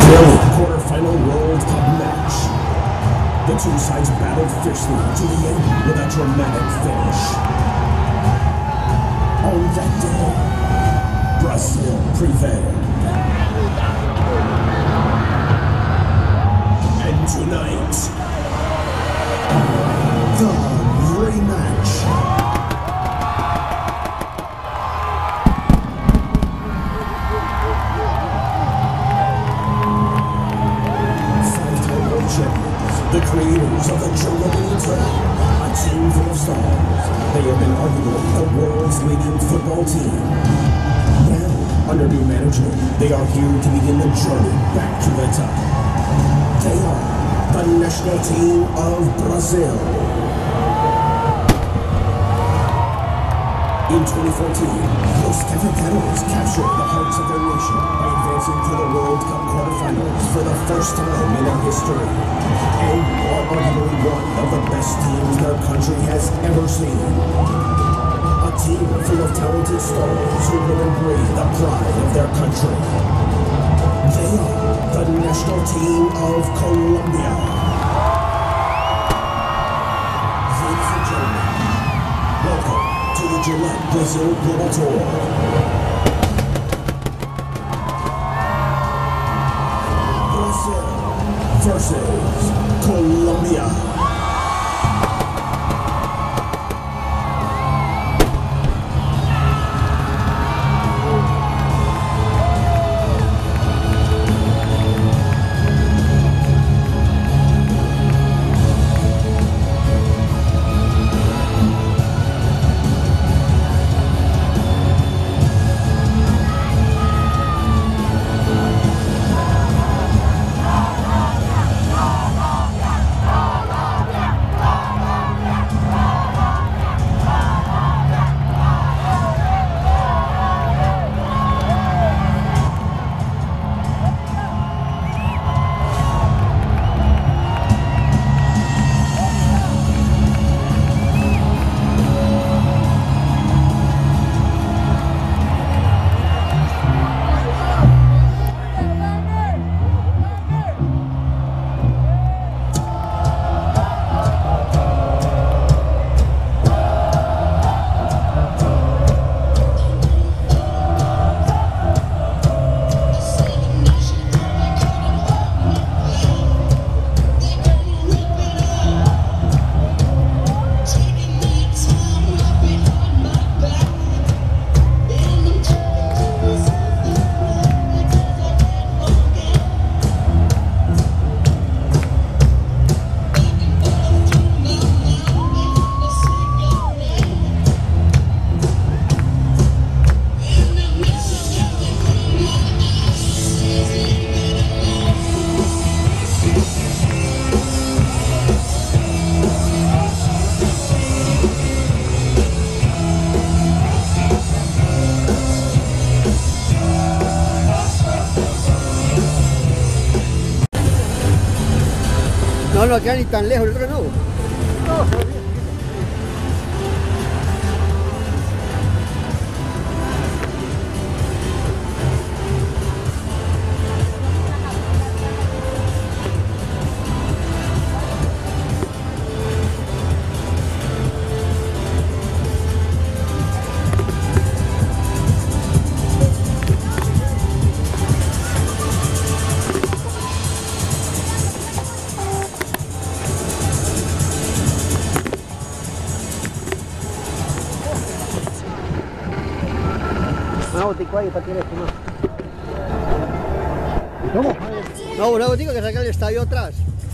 Brazil quarterfinal World Cup match. The two sides battled fiercely to the end with a dramatic finish. On that day, Brazil prevailed. And tonight, the rematch. The creators of the German Inter, a team full of stars. They have been arguably the world's leading football team. Now, under new management, they are here to begin the journey back to the top. They are the national team of Brazil. In 2014, Los Cafeteros captured the hearts of their nation by advancing to the World Cup quarterfinals for the first time in their history, and are arguably one of the best teams their country has ever seen. A team full of talented stars who will embrace the pride of their country. They are the national team of Colombia. Ladies and gentlemen, welcome to the Gillette Brazil Global Tour. Brazil versus Colombia. No queda ni tan lejos, el otro no. Una botica ahí para que le fuma. ¿Cómo? No, una botica que saca el estadio atrás.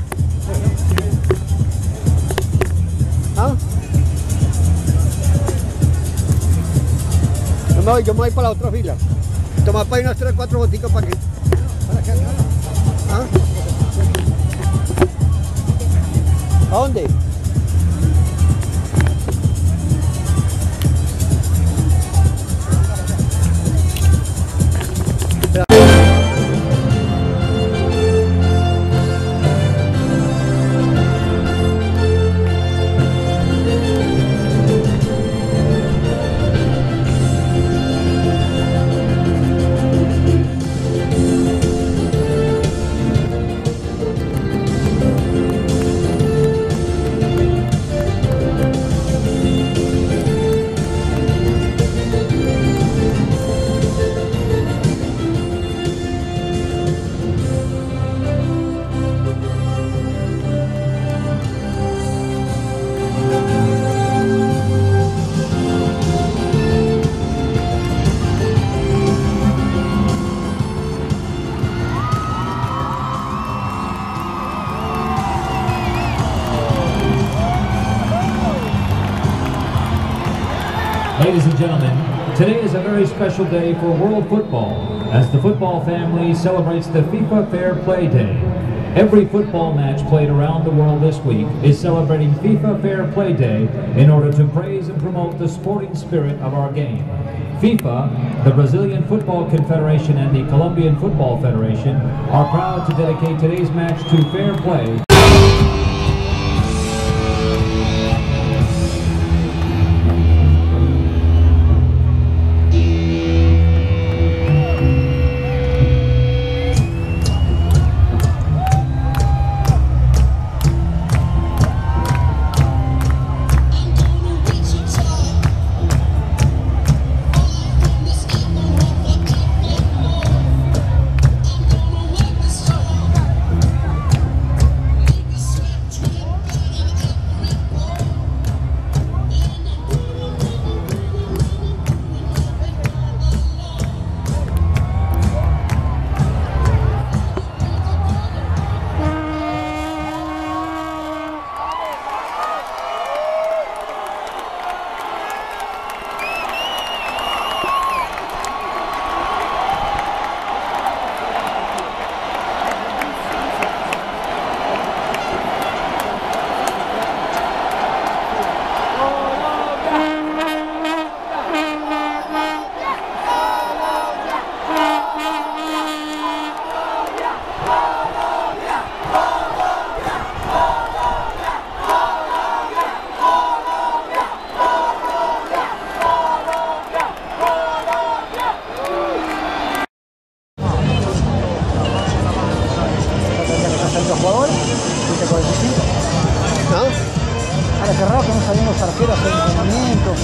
¿Ah? Yo me voy para la otra fila. Toma para ahí unas 3 o 4 boticas para que. ¿Ah? ¿A dónde? Ladies and gentlemen, today is a very special day for world football, as the football family celebrates the FIFA Fair Play Day. Every football match played around the world this week is celebrating FIFA Fair Play Day in order to praise and promote the sporting spirit of our game. FIFA, the Brazilian Football Confederation, and the Colombian Football Federation are proud to dedicate today's match to fair play. Jugadores, ¿viste? Con el chiquito. ¿No? Ahora qué raro que no sabían los arqueros hacer entrenamiento.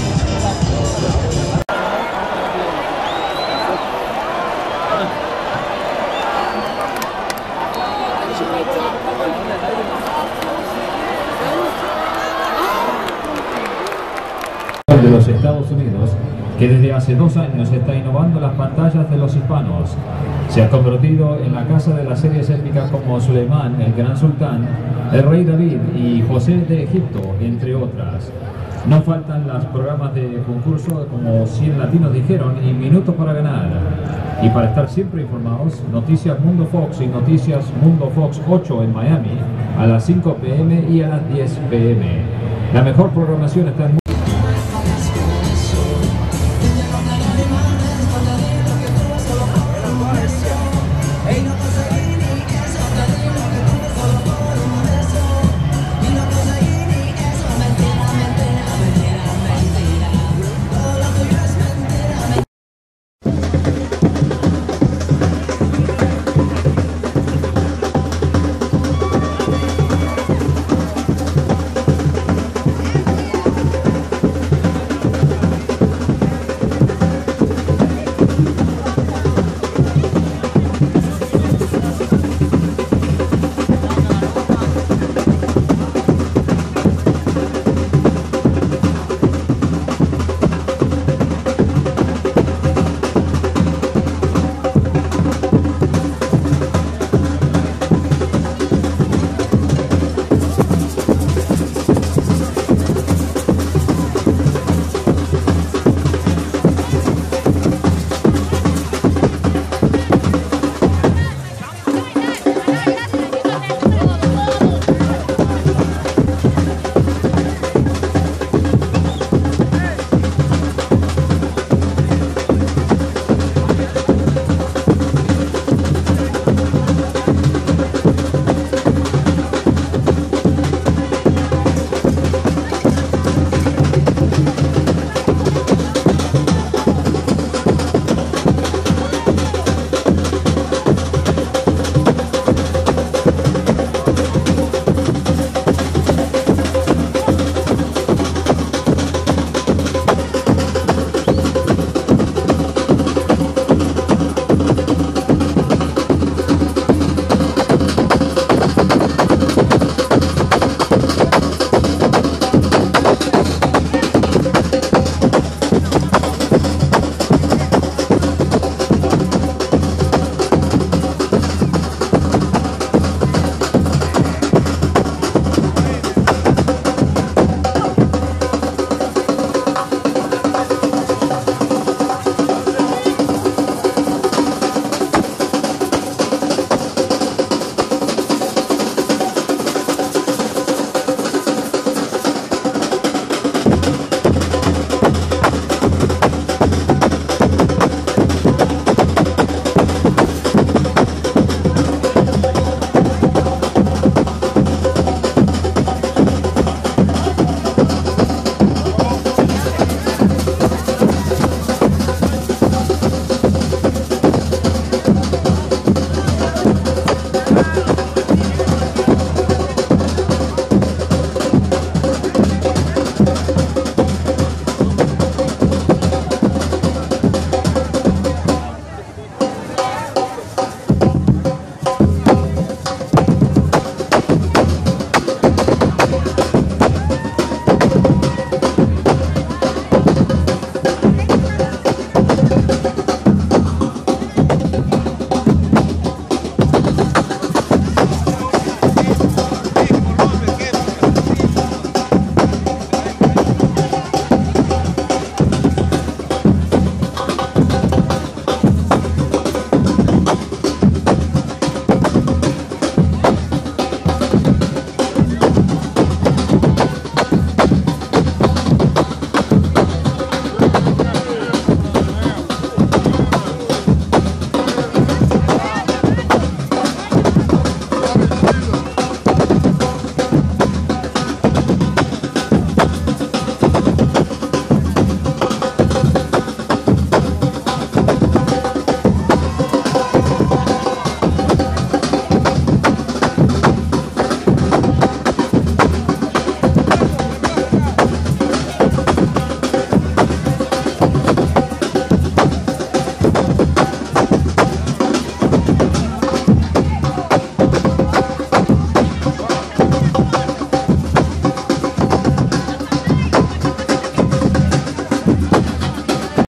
De los Estados Unidos, que desde hace 2 años está innovando las pantallas de los hispanos. Se ha convertido en la casa de las series épicas como Suleimán, el Gran Sultán, el Rey David y José de Egipto, entre otras. No faltan los programas de concurso como 100 latinos dijeron y Minutos para ganar. Y para estar siempre informados, Noticias Mundo Fox y Noticias Mundo Fox 8 en Miami a las 5 p.m. y a las 10 p.m. La mejor programación está en